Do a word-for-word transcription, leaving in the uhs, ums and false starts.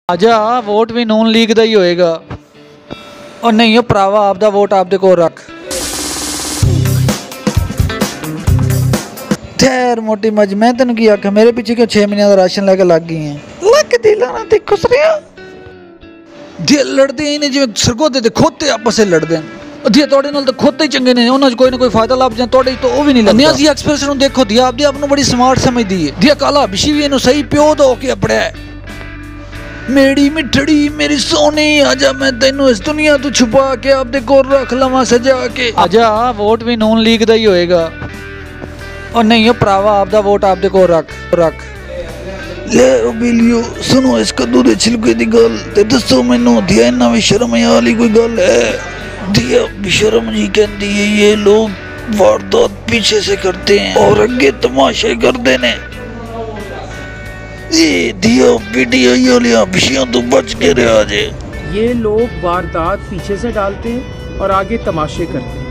आजा वोट भी नून लीग दा ही होएगा और नहीं हो भरावा आपदा वोट आपदे कोल रख। ठहर मोटी मज मैं तेन की आख्या मेरे पीछे क्यों छे महीने का राशन लेके लग गई है। लग दिला ना ते खुश रहा दिल लड़ते ही ने जिवें सरगोदे ते खोते आपस से लड़दे हैं। दिया तोड़े नाल तो खोते ही चंगे ने उन्हां कोई ना कोई फायदा लभ जाए तोड़े तो वो भी नहीं लगदा। नियाज़ी एक्सप्रेस नूं देखो दिया आपदे आप नूं बड़ी स्मार्ट समझदी है। दिया काला बिशी भी इहनूं सही प्यो दा होके अपड़िया है। मेरी मिठड़ी मेरी सोनी आजा मैं तेनू इस दुनिया तो छुपा के आपदे कोल रख लवां सजा के। आजा वोट भी नून लीग दा ही होएगा और नहीं हो भरावा आपदा वोट आपदे कोल रख रख। ले ओ बिलियो सुनो इस कद्दू दे छिलके दी गल ते दसो मैनू दिया इन्ना भी शर्म वाली कोई गल है। दिया बेशर्म जी कहती है ये लोग वारदात पीछे से करते हैं और आगे तमाशे करते ने। ये दिया वीडियो ये लिया विषयों तो बच के रहा जे। ये लोग वारदात पीछे से डालते हैं और आगे तमाशे करते हैं।